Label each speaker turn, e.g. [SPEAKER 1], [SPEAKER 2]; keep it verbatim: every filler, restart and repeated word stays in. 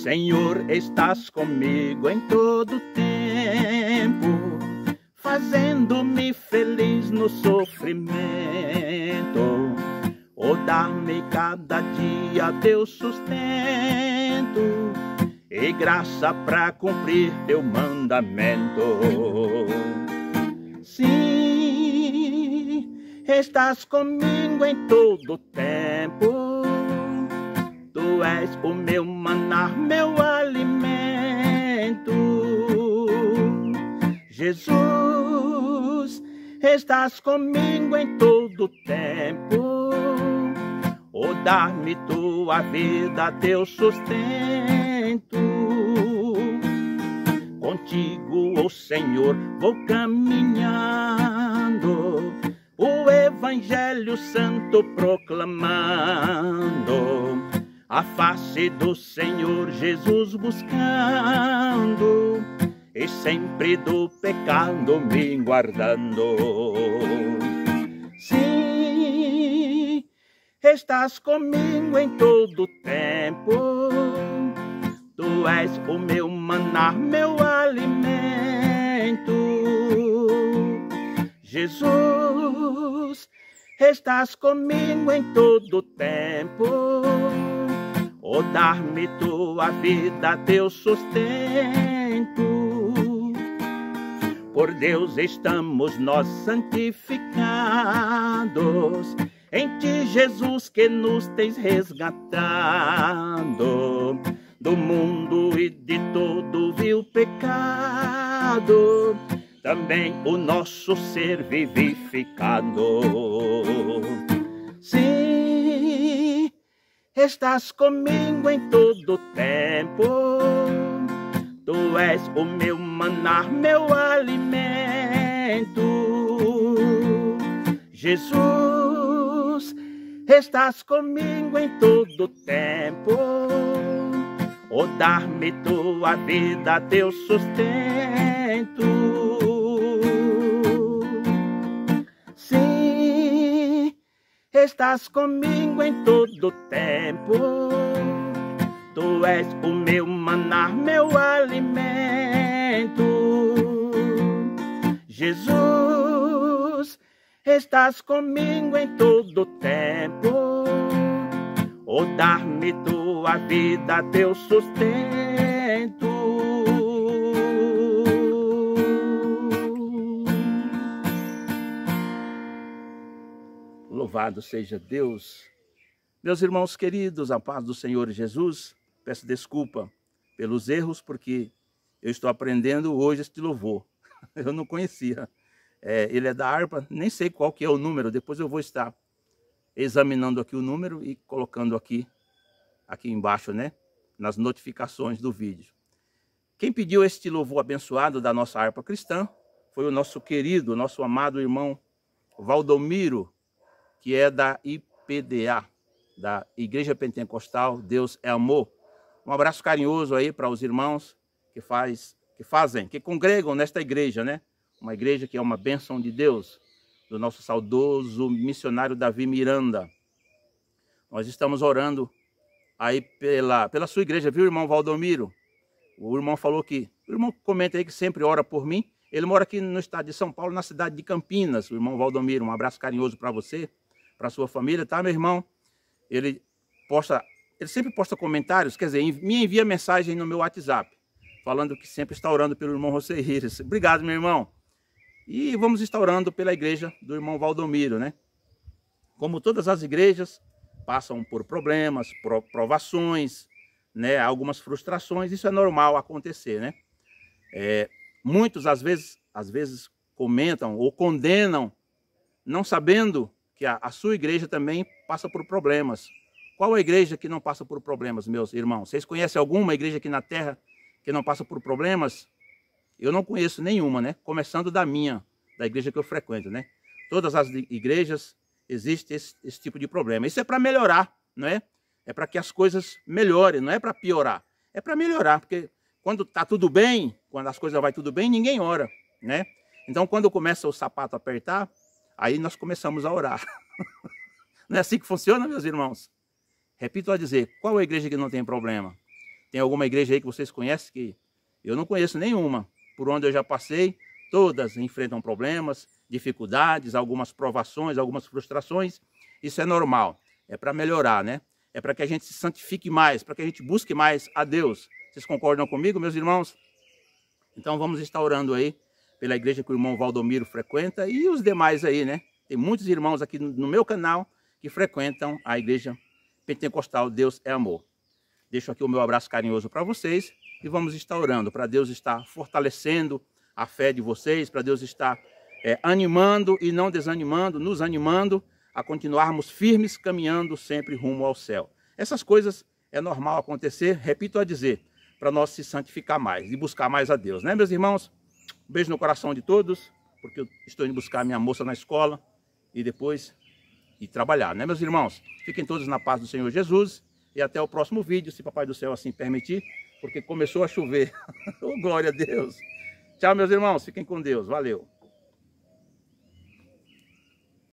[SPEAKER 1] Senhor, estás comigo em todo tempo, fazendo-me feliz no sofrimento. Oh, dá-me cada dia teu sustento e graça para cumprir teu mandamento. Sim, estás comigo em todo tempo. Tu és o meu maná, meu alimento. Jesus, estás comigo em todo tempo. Oh, dá-me tua vida, teu sustento. Contigo, oh Senhor, vou caminhando, o Evangelho Santo proclamando, a face do Senhor Jesus buscando, e sempre do pecado me guardando. Sim, estás comigo em todo tempo. Tu és o meu maná, meu alimento. Jesus, estás comigo em todo tempo. Oh, dar-me tua vida, teu sustento. Por Deus estamos nós santificados, em ti, Jesus, que nos tens resgatado do mundo e de todo vil pecado, também o nosso ser vivificado. Sim, estás comigo em todo tempo. Tu és o meu maná, meu alimento. Jesus, estás comigo em todo tempo. Oh, dar-me tua vida, teu sustento. Sim, estás comigo em todo tempo. Tu és o meu maná, meu alimento. Jesus, estás comigo em todo tempo. Oh, dar-me tua vida, teu sustento. Louvado seja Deus. Meus irmãos queridos, a paz do Senhor Jesus, peço desculpa pelos erros, porque eu estou aprendendo hoje este louvor. Eu não conhecia. É, ele é da harpa, nem sei qual que é o número, depois eu vou estar examinando aqui o número e colocando aqui, aqui embaixo, né, nas notificações do vídeo. Quem pediu este louvor abençoado da nossa harpa cristã foi o nosso querido, nosso amado irmão Valdomiro, que é da I P D A, da Igreja Pentecostal Deus é Amor. Um abraço carinhoso aí para os irmãos que, faz, que fazem, que congregam nesta igreja, né? Uma igreja que é uma bênção de Deus, do nosso saudoso missionário Davi Miranda. Nós estamos orando aí pela, pela sua igreja, viu, irmão Valdomiro? O irmão falou que, o irmão comenta aí que sempre ora por mim. Ele mora aqui no estado de São Paulo, na cidade de Campinas. O irmão Valdomiro, um abraço carinhoso para você, para sua família, tá, meu irmão? Ele posta, ele sempre posta comentários, quer dizer, me envia mensagem no meu WhatsApp, falando que sempre está orando pelo irmão Roseires. Obrigado, meu irmão. E vamos estar orando pela igreja do irmão Valdomiro, né? Como todas as igrejas, passam por problemas, provações, né? Algumas frustrações, isso é normal acontecer, né? É, muitos, às vezes, às vezes, comentam ou condenam, não sabendo que a, a sua igreja também passa por problemas. Qual a igreja que não passa por problemas, meus irmãos? Vocês conhecem alguma igreja aqui na terra que não passa por problemas? Eu não conheço nenhuma, né? Começando da minha, da igreja que eu frequento, né? Todas as igrejas existe esse, esse tipo de problema. Isso é para melhorar, não é? É para que as coisas melhorem, não é para piorar. É para melhorar, porque quando está tudo bem, quando as coisas vão tudo bem, ninguém ora, né? Então, quando começa o sapato a apertar, aí nós começamos a orar. Não é assim que funciona, meus irmãos? Repito a dizer, qual é a igreja que não tem problema? Tem alguma igreja aí que vocês conhecem que eu não conheço nenhuma? Por onde eu já passei, todas enfrentam problemas, dificuldades, algumas provações, algumas frustrações. Isso é normal, é para melhorar, né? É para que a gente se santifique mais, para que a gente busque mais a Deus. Vocês concordam comigo, meus irmãos? Então vamos estar orando aí pela igreja que o irmão Valdomiro frequenta e os demais aí, né? Tem muitos irmãos aqui no meu canal que frequentam a igreja pentecostal Deus é Amor. Deixo aqui o meu abraço carinhoso para vocês e vamos estar orando para Deus estar fortalecendo a fé de vocês, para Deus estar é, animando e não desanimando, nos animando a continuarmos firmes, caminhando sempre rumo ao céu. Essas coisas é normal acontecer, repito a dizer, para nós se santificar mais e buscar mais a Deus, né, meus irmãos? Um beijo no coração de todos, porque eu estou indo buscar minha moça na escola e depois ir trabalhar, né, meus irmãos? Fiquem todos na paz do Senhor Jesus e até o próximo vídeo, se Papai do Céu assim permitir, porque começou a chover. Oh, glória a Deus! Tchau, meus irmãos, fiquem com Deus, valeu!